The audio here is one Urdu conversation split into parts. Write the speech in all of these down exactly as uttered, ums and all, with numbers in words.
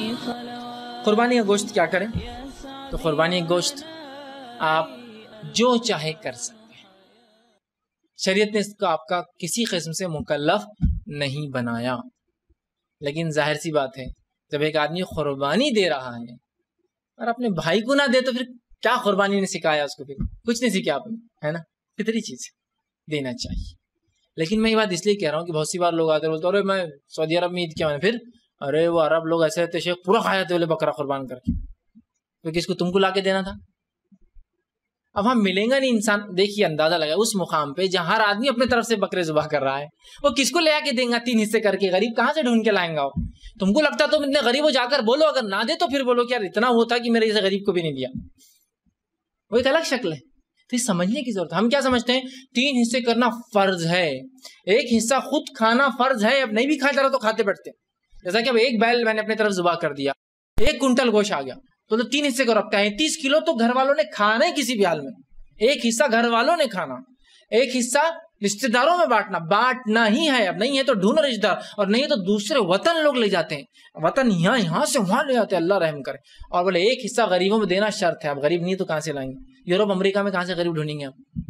قربانی کا گوشت کیا کریں؟ تو قربانی کا گوشت آپ جو چاہے کر سکتے ہیں، شریعت نے اس کو آپ کا کسی قسم سے مکلف نہیں بنایا، لیکن ظاہر سی بات ہے جب ایک آدمی قربانی دے رہا ہے اور اپنے بھائی کو نہ دے تو پھر کیا قربانی نے سکھایا اس کو؟ پھر کچھ نہیں سیکھا آپ نے، ہے نا؟ فطری چیز دینا چاہیے۔ لیکن میں یہ بات اس لیے کہہ رہا ہوں کہ بہت سی بار لوگ آتے ہیں بولتے ارے میں سعودی عرب میں عید کیا، پھر ارے وہ عرب لوگ ایسے رہتے شیخ پورا کھایا تھے بولے بکرا قربان کر کے، تو کس کو تم کو لا کے دینا تھا؟ اب ہم ملیں گا نہیں انسان، دیکھیے اندازہ لگا اس مقام پہ جہاں ہر آدمی اپنے طرف سے بکرے ذبح کر رہا ہے، وہ کس کو لے آ کے دیں گا تین حصے کر کے؟ غریب کہاں سے ڈھونڈ کے لائیں گا؟ تم کو لگتا تم اتنے غریب ہو جا کر بولو، اگر نہ دے تو پھر بولو کہ یار اتنا وہ تھا کہ میرے جیسے غریب کو بھی نہیں دیا، وہ ایک الگ شکل ہے۔ تو یہ سمجھنے کی ضرورت ہے۔ ہم کیا سمجھتے ہیں تین حصے کرنا فرض ہے، ایک حصہ خود کھانا فرض ہے، اب نہیں بھی کھاتا رہا تو کھاتے بیٹھتے، جیسا کہ اب ایک بیل میں نے اپنے طرف ذبح کر دیا، ایک کنٹل گوشت آ گیا تو, تو تین حصے کو رکھتا ہے، تیس کلو تو گھر والوں نے کھانا ہے کسی بھی حال میں، ایک حصہ گھر والوں نے کھانا، ایک حصہ رشتے داروں میں بانٹنا، بانٹنا ہی ہے، اب نہیں ہے تو ڈھونڈو رشتے دار، اور نہیں ہے تو دوسرے وطن لوگ لے جاتے ہیں، وطن یہاں یہاں سے وہاں لے جاتے ہیں، اللہ رحم کرے، اور بولے ایک حصہ غریبوں میں دینا شرط ہے۔ اب غریب نہیں تو کہاں سے لائیں گے؟ یورپ امریکہ میں کہاں سے غریب ڈھونڈیں گے آپ؟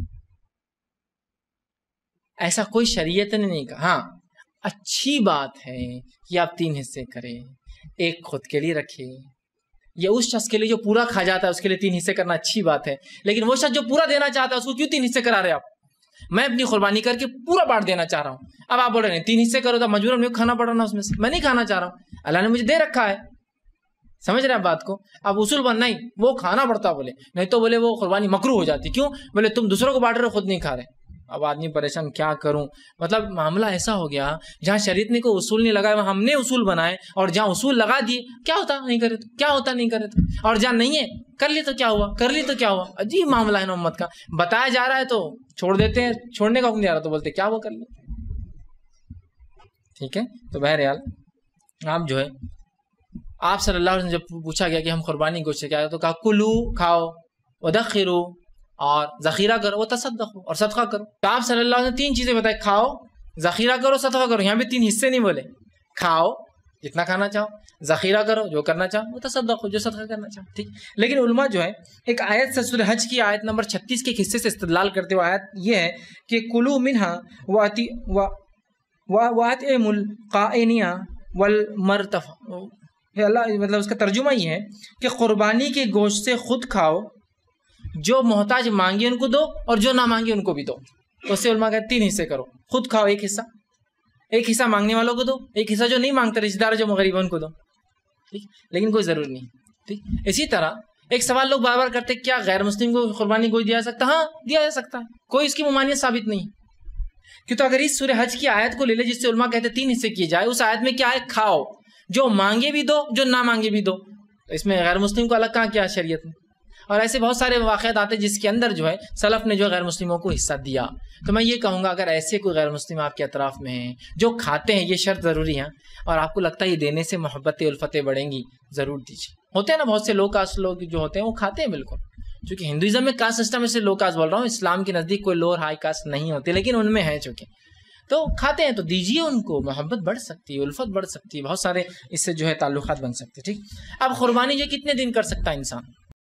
ایسا کوئی شریعت نے نہیں کہا۔ ہاں اچھی بات ہے کہ آپ تین حصے کریں، ایک خود کے لیے رکھے، یا اس شخص کے لیے جو پورا کھا جاتا ہے اس کے لیے تین حصے کرنا اچھی بات ہے، لیکن وہ شخص جو پورا دینا چاہتا ہے اس کو کیوں تین حصے کرا رہے آپ؟ میں اپنی قربانی کر کے پورا بانٹ دینا چاہ رہا ہوں، اب آپ بول رہے ہیں تین حصے کرو تو مجبوراً مجھے کھانا پڑ رہا، اس میں سے میں نہیں کھانا چاہ رہا ہوں، اللہ نے مجھے دے رکھا ہے، سمجھ رہے ہیں بات کو؟ اب اصول بن نہیں وہ کھانا پڑتا، بولے نہیں تو بولے وہ قربانی مکروہ ہو جاتی، کیوں؟ بولے تم دوسروں کو بانٹ رہے ہو خود نہیں کھا رہے۔ اب آدمی پریشان کیا کروں، مطلب معاملہ ایسا ہو گیا جہاں شریعت نے کوئی اصول نہیں لگائے، ہم نے اصول بنائے، اور جہاں اصول لگا دیے کیا ہوتا نہیں کرے تو کیا ہوتا نہیں کرے تو، اور جہاں نہیں ہے کر لی تو کیا ہوا، کر لی تو کیا ہوا۔ عجیب معاملہ ہے نا امت کا، بتایا جا رہا ہے تو چھوڑ دیتے ہیں، چھوڑنے کا حکم نہیں آ رہا تو بولتے کیا وہ کر لیں۔ ٹھیک ہے، تو بہرحال آپ جو ہے آپ صلی اللہ علیہ وسلم جب پوچھا گیا کہ ہم قربانی گوشت سے کیا ہے تو کہا کلو کھاؤ، ودخرو اور ذخیرہ کرو، وہ تصدقو اور صدقہ کرو۔ تو آپ صلی اللہ علیہ وسلم تین چیزیں بتائے، کھاؤ، ذخیرہ کرو، صدقہ کرو۔ یہاں بھی تین حصے نہیں بولے، کھاؤ جتنا کھانا چاہو، ذخیرہ کرو جو کرنا چاہو، وہ تصدقو جو صدقہ کرنا چاہو، ٹھیک۔ لیکن علماء جو ہے ایک آیت سے سورہ حج کی آیت نمبر چھتیس کے ایک حصے سے استدلال کرتے ہوئے آیت یہ ہے کہ کلو منہا واتی واطعموا القائنین والمرتف، اللہ مطلب اس کا ترجمہ یہ ہے کہ قربانی کے گوشت سے خود کھاؤ، جو محتاج مانگے ان کو دو اور جو نہ مانگے ان کو بھی دو۔ تو اس سے علماء کہتے تین حصے کرو، خود کھاؤ ایک حصہ، ایک حصہ مانگنے والوں کو دو، ایک حصہ جو نہیں مانگتے رشتے دار جو غریب ہیں ان کو دو، ٹھیک، لیکن کوئی ضروری نہیں، ٹھیک۔ اسی طرح ایک سوال لوگ بار بار کرتے کیا غیر مسلم کو قربانی گوشت دیا جا سکتا؟ ہاں دیا جا سکتا ہے، کوئی اس کی ممانعت ثابت نہیں، کہ تو اگر اس سورہ حج کی آیت کو لے لے جس سے علماء کہتے تین حصے کیے جائے، اس آیت میں کیا ہے؟ کھاؤ، جو مانگے بھی دو جو نہ مانگے بھی دو، اس میں غیر مسلم کو الگ کہاں کیا شریعت میں؟ اور ایسے بہت سارے واقعات آتے جس کے اندر جو ہے سلف نے جو غیر مسلموں کو حصہ دیا۔ تو میں یہ کہوں گا اگر ایسے کوئی غیر مسلم آپ کے اطراف میں ہیں جو کھاتے ہیں، یہ شرط ضروری ہے، اور آپ کو لگتا ہے یہ دینے سے محبت الفتیں بڑھیں گی، ضرور دیجیے۔ ہوتے ہیں نا بہت سے لو کاسٹ لوگ جو ہوتے ہیں وہ کھاتے ہیں بالکل، چونکہ ہندوازم میں کاسٹ سسٹم سے لو کاسٹ بول رہا ہوں، اسلام کے نزدیک کوئی لو اور ہائی کاسٹ نہیں ہوتے، لیکن ان میں ہے چونکہ، تو کھاتے ہیں تو دیجیے ان کو، محبت بڑھ سکتی ہے، الفت بڑھ سکتی ہے، بہت سارے اس سے جو ہے تعلقات بن سکتے ہیں، ٹھیک۔ اب قربانی جو کتنے دن کر سکتا ہے انسان؟